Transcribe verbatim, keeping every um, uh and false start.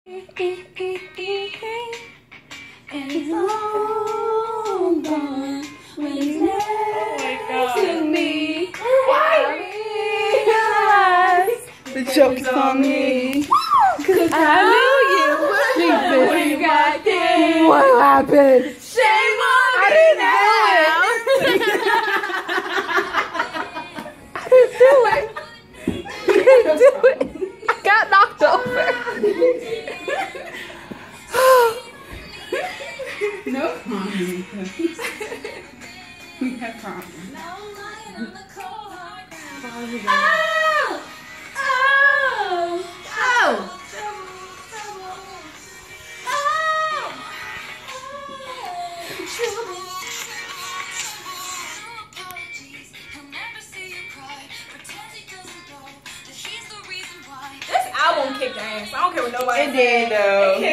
And it's all gone when it's next to me. I realize the joke's on me. Cause I knew you would when you got there. What happened? Shame on me. I didn't do it. I didn't do it. I didn't do it. I got knocked over. No problem. We have problems. Oh! Oh! Oh! This album kicked ass. I don't care what nobody It did though.